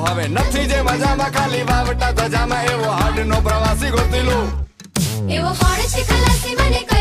હવે નથી જે મજામાં ખાલી વાવટા ધજામાં એવો હાડ નો પ્રવાસી ગોતી લો એવો હોડ છે ખલાસી મને